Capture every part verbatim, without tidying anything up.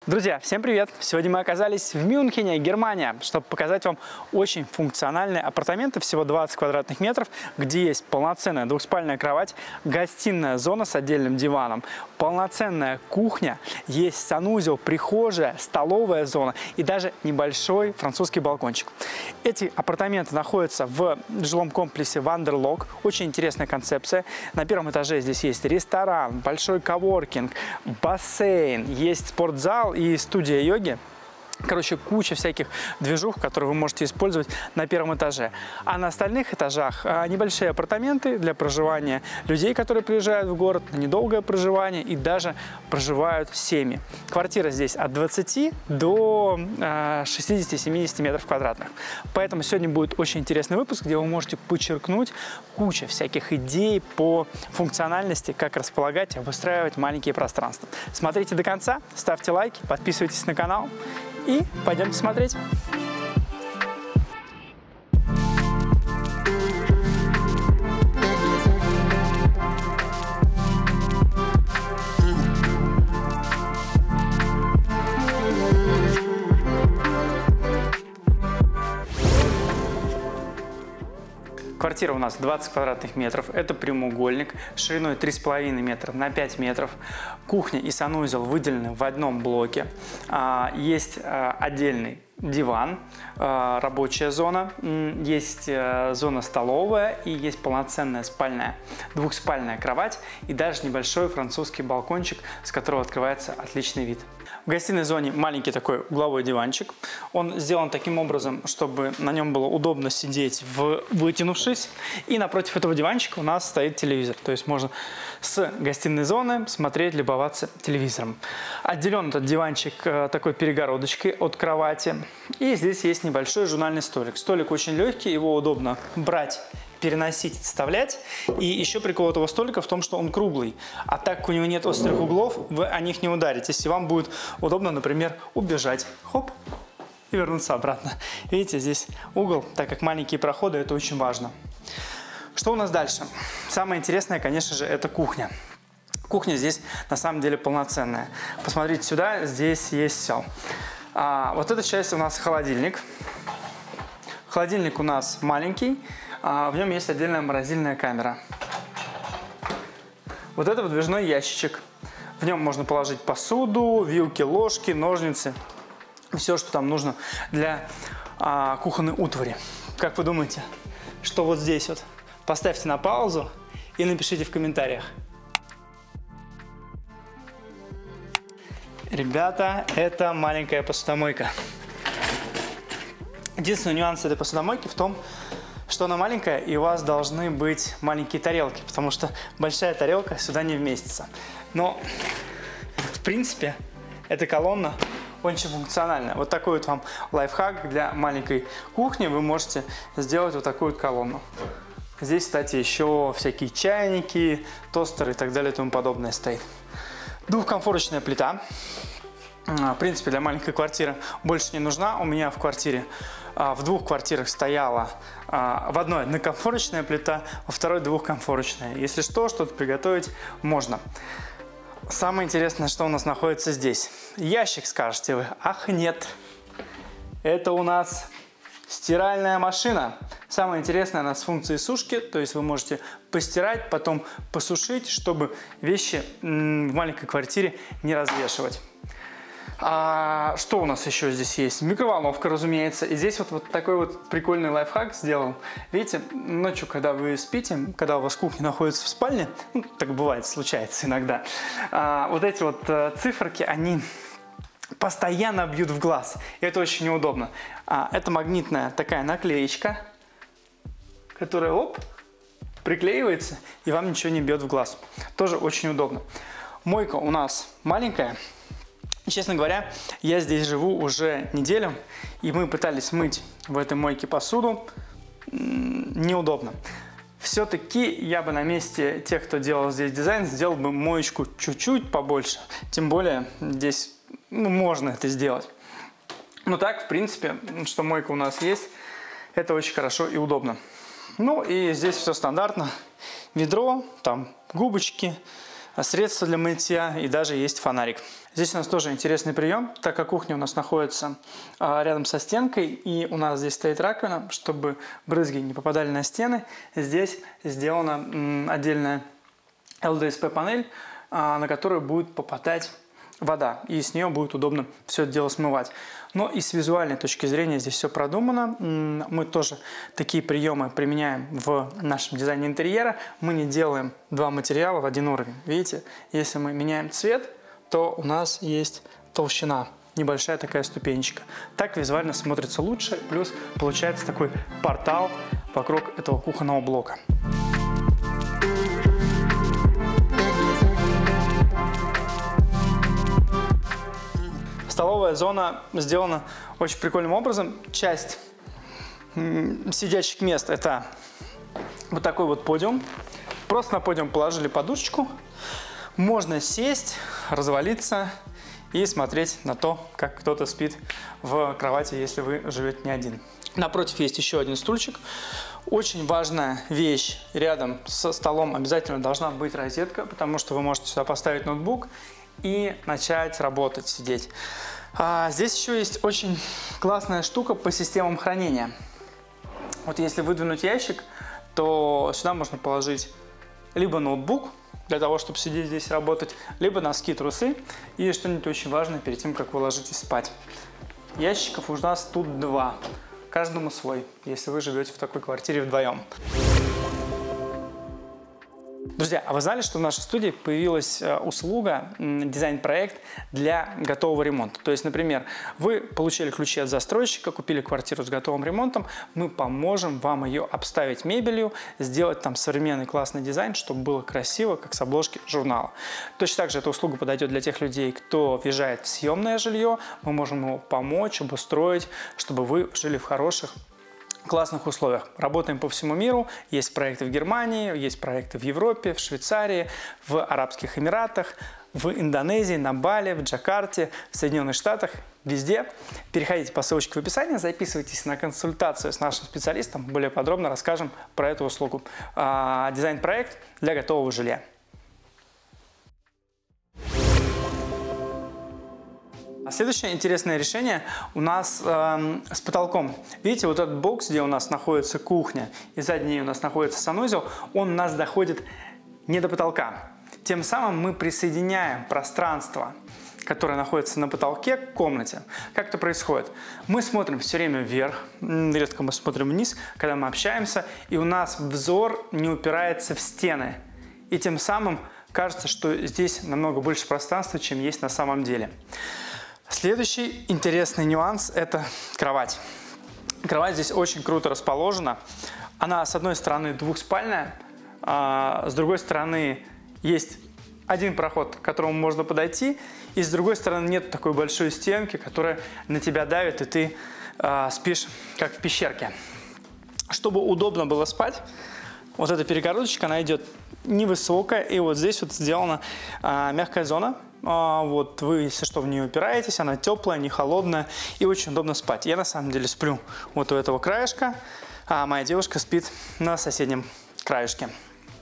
Друзья, всем привет! Сегодня мы оказались в Мюнхене, Германия, чтобы показать вам очень функциональные апартаменты, всего двадцать квадратных метров, где есть полноценная двухспальная кровать, гостиная зона с отдельным диваном, полноценная кухня, есть санузел, прихожая, столовая зона и даже небольшой французский балкончик. Эти апартаменты находятся в жилом комплексе Вандерлок. Очень интересная концепция. На первом этаже здесь есть ресторан, большой коворкинг, бассейн, есть спортзал и студия йоги. Короче, куча всяких движух, которые вы можете использовать на первом этаже. А на остальных этажах небольшие апартаменты для проживания людей, которые приезжают в город на недолгое проживание и даже проживают семьи. Квартира здесь от двадцати до шестидесяти-семидесяти метров квадратных. Поэтому сегодня будет очень интересный выпуск, где вы можете подчеркнуть кучу всяких идей по функциональности, как располагать и обустраивать маленькие пространства. Смотрите до конца, ставьте лайки, подписывайтесь на канал. И пойдемте смотреть. Квартира у нас двадцать квадратных метров, это прямоугольник, шириной три с половиной метра на пять метров. Кухня и санузел выделены в одном блоке. Есть отдельный диван, рабочая зона, есть зона столовая и есть полноценная спальная, двухспальная кровать и даже небольшой французский балкончик, с которого открывается отличный вид. В гостиной зоне маленький такой угловой диванчик. Он сделан таким образом, чтобы на нем было удобно сидеть, вытянувшись. И напротив этого диванчика у нас стоит телевизор. То есть можно с гостиной зоны смотреть, любоваться телевизором. Отделен этот диванчик такой перегородочкой от кровати. И здесь есть небольшой журнальный столик. Столик очень легкий, его удобно брать, переносить, вставлять. И еще прикол этого столика в том, что он круглый. А так как у него нет острых углов, вы о них не ударите. Если вам будет удобно, например, убежать. Хоп, и вернуться обратно. Видите, здесь угол, так как маленькие проходы, это очень важно. Что у нас дальше? Самое интересное, конечно же, это кухня. Кухня здесь на самом деле полноценная. Посмотрите сюда, здесь есть все. А, вот эта часть у нас холодильник. Холодильник у нас маленький. В нем есть отдельная морозильная камера. Вот это выдвижной ящичек. В нем можно положить посуду, вилки, ложки, ножницы. Все, что там нужно для а, кухонной утвари. Как вы думаете, что вот здесь вот? Поставьте на паузу и напишите в комментариях. Ребята, это маленькая посудомойка. Единственный нюанс этой посудомойки в том, что она маленькая, и у вас должны быть маленькие тарелки, потому что большая тарелка сюда не вместится. Но, в принципе, эта колонна очень функциональная. Вот такой вот вам лайфхак для маленькой кухни. Вы можете сделать вот такую вот колонну. Здесь, кстати, еще всякие чайники, тостеры и так далее и тому подобное стоит. Двухкомфорочная плита. В принципе, для маленькой квартиры больше не нужна. У меня в квартире, в двух квартирах стояла в одной однокомфорочная плита, во второй двухкомфорочная. Если что, что-то приготовить можно. Самое интересное, что у нас находится здесь. Ящик, скажете вы. Ах, нет. Это у нас стиральная машина. Самое интересное, она с функцией сушки, то есть вы можете постирать, потом посушить, чтобы вещи в маленькой квартире не развешивать. А что у нас еще здесь есть? Микроволновка, разумеется. И здесь вот, вот такой вот прикольный лайфхак сделал. Видите, ночью, когда вы спите, когда у вас кухня находится в спальне, ну, так бывает, случается иногда, а, вот эти вот а, циферки, они постоянно бьют в глаз. И это очень неудобно. А, это магнитная такая наклеечка, которая, оп, приклеивается, и вам ничего не бьет в глаз. Тоже очень удобно. Мойка у нас маленькая. Честно говоря, я здесь живу уже неделю, и мы пытались мыть в этой мойке посуду. Неудобно. Все-таки я бы на месте тех, кто делал здесь дизайн, сделал бы моечку чуть-чуть побольше. Тем более здесь ну, можно это сделать. Но так, в принципе, что мойка у нас есть, это очень хорошо и удобно. Ну и здесь все стандартно. Ведро, там губочки, средства для мытья и даже есть фонарик. Здесь у нас тоже интересный прием, так как кухня у нас находится рядом со стенкой и у нас здесь стоит раковина, чтобы брызги не попадали на стены, здесь сделана отдельная эл дэ эс пэ-панель, на которую будет попадать вода, и с нее будет удобно все это дело смывать. Но и с визуальной точки зрения здесь все продумано. Мы тоже такие приемы применяем в нашем дизайне интерьера. Мы не делаем два материала в один уровень. Видите, если мы меняем цвет, то у нас есть толщина, небольшая такая ступенечка. Так визуально смотрится лучше, плюс получается такой портал вокруг этого кухонного блока. Столовая зона сделана очень прикольным образом. Часть сидящих мест – это вот такой вот подиум. Просто на подиум положили подушечку. Можно сесть, развалиться и смотреть на то, как кто-то спит в кровати, если вы живете не один. Напротив есть еще один стульчик. Очень важная вещь: рядом со столом обязательно должна быть розетка, потому что вы можете сюда поставить ноутбук и начать работать, сидеть. А здесь еще есть очень классная штука по системам хранения. Вот если выдвинуть ящик, то сюда можно положить либо ноутбук, для того, чтобы сидеть здесь работать, либо носки, трусы и что-нибудь очень важное перед тем, как вы ложитесь спать. Ящиков у нас тут два, каждому свой, если вы живете в такой квартире вдвоем. Друзья, а вы знали, что в нашей студии появилась услуга, дизайн-проект для готового ремонта? То есть, например, вы получили ключи от застройщика, купили квартиру с готовым ремонтом, мы поможем вам ее обставить мебелью, сделать там современный классный дизайн, чтобы было красиво, как с обложки журнала. Точно так же эта услуга подойдет для тех людей, кто въезжает в съемное жилье, мы можем ему помочь, обустроить, чтобы вы жили в хороших, классных условиях. Работаем по всему миру. Есть проекты в Германии, есть проекты в Европе, в Швейцарии, в Арабских Эмиратах, в Индонезии, на Бали, в Джакарте, в Соединенных Штатах, везде. Переходите по ссылочке в описании, записывайтесь на консультацию с нашим специалистом. Более подробно расскажем про эту услугу. Дизайн-проект для готового жилья. Следующее интересное решение у нас э, с потолком. Видите, вот этот бокс, где у нас находится кухня, и за ней у нас находится санузел, он у нас доходит не до потолка. Тем самым мы присоединяем пространство, которое находится на потолке, к комнате. Как это происходит? Мы смотрим все время вверх, редко мы смотрим вниз, когда мы общаемся, и у нас взор не упирается в стены. И тем самым кажется, что здесь намного больше пространства, чем есть на самом деле. Следующий интересный нюанс – это кровать. Кровать здесь очень круто расположена. Она, с одной стороны, двухспальная, а с другой стороны, есть один проход, к которому можно подойти, и с другой стороны, нет такой большой стенки, которая на тебя давит, и ты а, спишь как в пещерке. Чтобы удобно было спать, вот эта перегородочка, она идет невысокая, и вот здесь вот сделана а, мягкая зона. А, вот вы, если что, в нее упираетесь, она теплая, не холодная и очень удобно спать. Я на самом деле сплю вот у этого краешка, а моя девушка спит на соседнем краешке.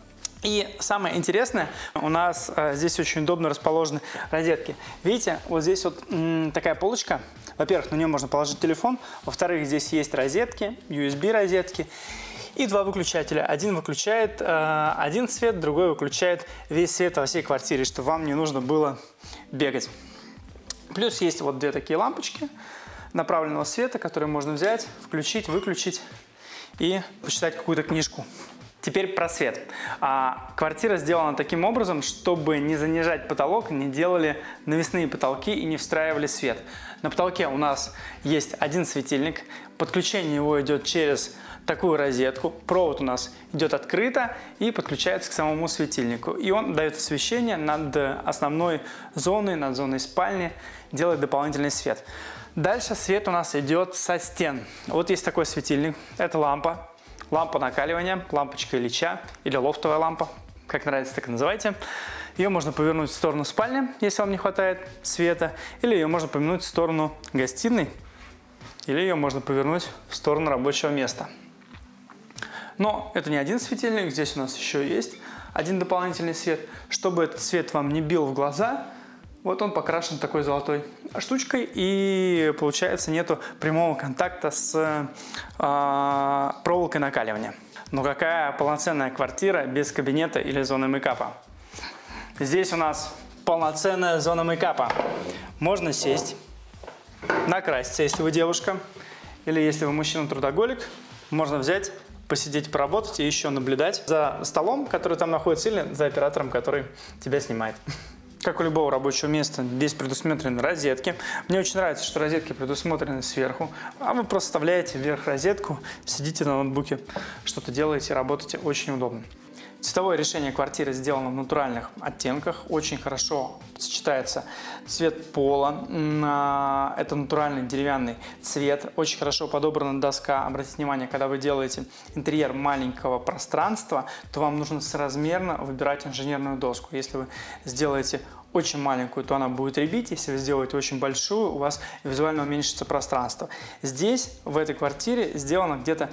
И самое интересное, у нас а, здесь очень удобно расположены розетки. Видите, вот здесь вот м, такая полочка. Во-первых, на нее можно положить телефон. Во-вторых, здесь есть розетки, ю эс би розетки. И два выключателя. Один выключает э, один свет, другой выключает весь свет во всей квартире, чтобы вам не нужно было бегать. Плюс есть вот две такие лампочки направленного света, которые можно взять, включить, выключить и почитать какую-то книжку. Теперь про свет. А, квартира сделана таким образом, чтобы не занижать потолок, не делали навесные потолки и не встраивали свет. На потолке у нас есть один светильник. Подключение его идет через такую розетку. Провод у нас идет открыто и подключается к самому светильнику. И он дает освещение над основной зоной, над зоной спальни, делает дополнительный свет. Дальше свет у нас идет со стен. Вот есть такой светильник. Это лампа. Лампа накаливания, лампочка Ильича или лофтовая лампа, как нравится, так и называйте. Ее можно повернуть в сторону спальни, если вам не хватает света, или ее можно повернуть в сторону гостиной, или ее можно повернуть в сторону рабочего места. Но это не один светильник, здесь у нас еще есть один дополнительный свет, чтобы этот свет вам не бил в глаза. Вот он покрашен такой золотой штучкой, и получается нету прямого контакта с э, проволокой накаливания. Но какая полноценная квартира без кабинета или зоны мейкапа? Здесь у нас полноценная зона мейкапа. Можно сесть, накраситься, если вы девушка, или если вы мужчина-трудоголик, можно взять, посидеть, поработать и еще наблюдать за столом, который там находится, или за оператором, который тебя снимает. Как у любого рабочего места, здесь предусмотрены розетки. Мне очень нравится, что розетки предусмотрены сверху, а вы просто вставляете вверх розетку, сидите на ноутбуке, что-то делаете, работаете, очень удобно. Цветовое решение квартиры сделано в натуральных оттенках, очень хорошо сочетается цвет пола, это натуральный деревянный цвет, очень хорошо подобрана доска. Обратите внимание, когда вы делаете интерьер маленького пространства, то вам нужно соразмерно выбирать инженерную доску. Если вы сделаете очень маленькую, то она будет рябить. Если вы сделаете очень большую, у вас визуально уменьшится пространство. Здесь, в этой квартире, сделано где-то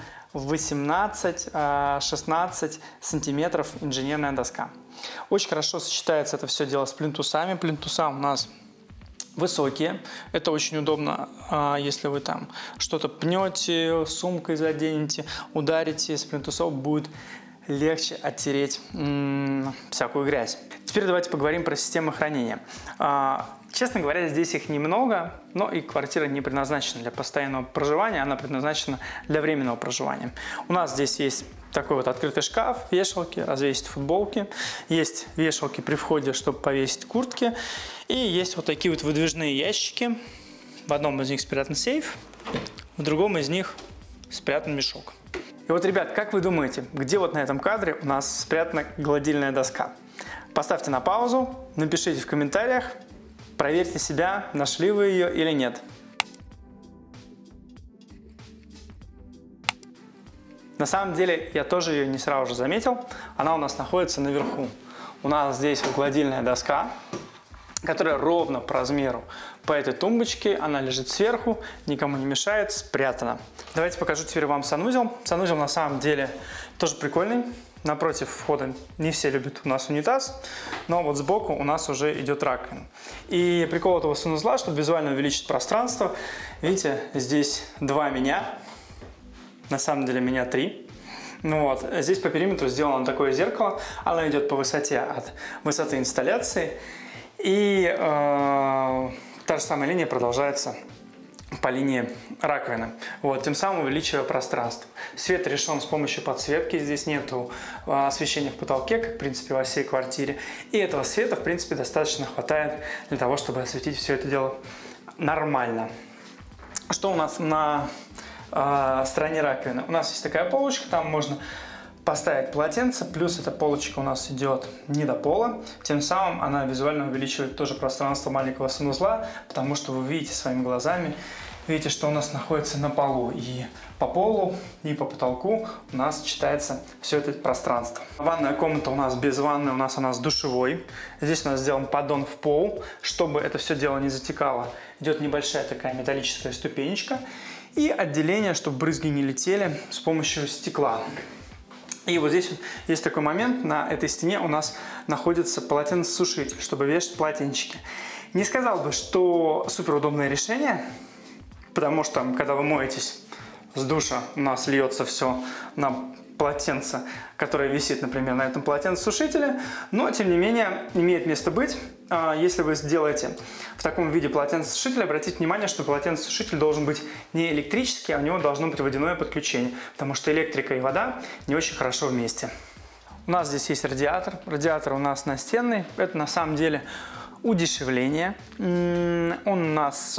восемнадцать-шестнадцать сантиметров инженерная доска. Очень хорошо сочетается это все дело с плинтусами. Плинтуса у нас высокие. Это очень удобно, если вы там что-то пнете, сумкой заденете, ударите, с плинтусов будет легче оттереть м-м, всякую грязь. Теперь давайте поговорим про системы хранения. А, честно говоря, здесь их немного, но и квартира не предназначена для постоянного проживания, она предназначена для временного проживания. У нас здесь есть такой вот открытый шкаф, вешалки, развесить футболки, есть вешалки при входе, чтобы повесить куртки, и есть вот такие вот выдвижные ящики. В одном из них спрятан сейф, в другом из них спрятан мешок. И вот, ребят, как вы думаете, где вот на этом кадре у нас спрятана гладильная доска? Поставьте на паузу, напишите в комментариях, проверьте себя, нашли вы ее или нет. На самом деле, я тоже ее не сразу же заметил, она у нас находится наверху. У нас здесь вот гладильная доска, которая ровно по размеру по этой тумбочке, она лежит сверху, никому не мешает, спрятана. Давайте покажу теперь вам санузел. Санузел на самом деле тоже прикольный. Напротив входа не все любят у нас унитаз, но вот сбоку у нас уже идет раковина. И прикол этого санузла, чтобы визуально увеличить пространство, видите, здесь два меня, на самом деле меня три. Ну вот, здесь по периметру сделано такое зеркало, оно идет по высоте от высоты инсталляции. И э, та же самая линия продолжается по линии раковины, вот, тем самым увеличивая пространство. Свет решен с помощью подсветки, здесь нету э, освещения в потолке, как в принципе во всей квартире. И этого света в принципе достаточно хватает для того, чтобы осветить все это дело нормально. Что у нас на э, стороне раковины? У нас есть такая полочка, там можно поставить полотенце, плюс эта полочка у нас идет не до пола, тем самым она визуально увеличивает тоже пространство маленького санузла, потому что вы видите своими глазами, видите, что у нас находится на полу, и по полу, и по потолку у нас читается все это пространство. Ванная комната у нас без ванны, у нас она с душевой. Здесь у нас сделан поддон в пол, чтобы это все дело не затекало. Идет небольшая такая металлическая ступенечка и отделение, чтобы брызги не летели с помощью стекла. И вот здесь вот есть такой момент, на этой стене у нас находится полотенцесушитель, чтобы вешать полотенчики. Не сказал бы, что супер удобное решение, потому что когда вы моетесь с душа, у нас льется все на полотенце, которое висит, например, на этом полотенцесушителе, но тем не менее имеет место быть. Если вы сделаете в таком виде полотенцесушитель, обратите внимание, что полотенцесушитель должен быть не электрический, а у него должно быть водяное подключение, потому что электрика и вода не очень хорошо вместе. У нас здесь есть радиатор. Радиатор у нас настенный. Это на самом деле удешевление. Он у нас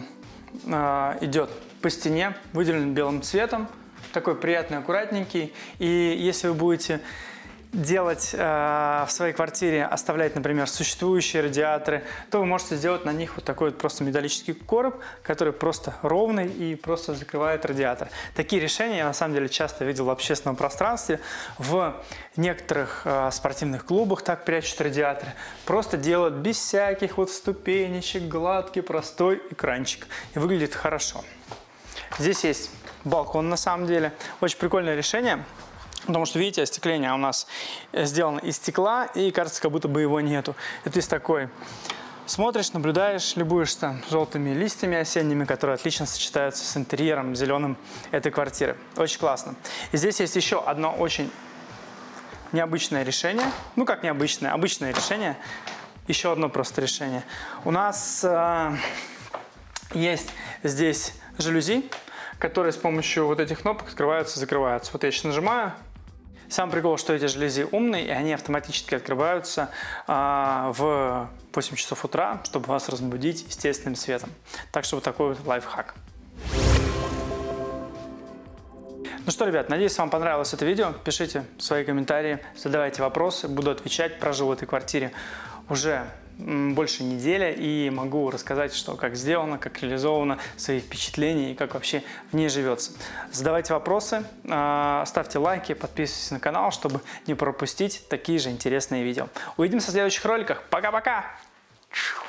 идет по стене, выделен белым цветом. Такой приятный, аккуратненький. И если вы будете делать э, в своей квартире, оставлять, например, существующие радиаторы, то вы можете сделать на них вот такой вот просто металлический короб, который просто ровный и просто закрывает радиатор. Такие решения я на самом деле часто видел в общественном пространстве. В некоторых э, спортивных клубах так прячут радиаторы. Просто делают без всяких вот ступенечек, гладкий, простой экранчик. И выглядит хорошо. Здесь есть балкон на самом деле. Очень прикольное решение. Потому что, видите, остекление у нас сделано из стекла, и кажется, как будто бы его нету. И ты такой смотришь, наблюдаешь, любуешься желтыми листьями осенними, которые отлично сочетаются с интерьером зеленым этой квартиры. Очень классно. И здесь есть еще одно очень необычное решение. Ну, как необычное? Обычное решение. Еще одно просто решение. У нас э, есть здесь жалюзи, которые с помощью вот этих кнопок открываются и закрываются. Вот я сейчас нажимаю. Сам прикол, что эти жалюзи умные, и они автоматически открываются а, в восемь часов утра, чтобы вас разбудить естественным светом. Так что вот такой вот лайфхак. Ну что, ребят, надеюсь, вам понравилось это видео. Пишите свои комментарии, задавайте вопросы, буду отвечать. Прожил в этой квартире уже больше недели и могу рассказать, что как сделано, как реализовано, свои впечатления и как вообще в ней живется. Задавайте вопросы, ставьте лайки, подписывайтесь на канал, чтобы не пропустить такие же интересные видео. Увидимся в следующих роликах. Пока-пока!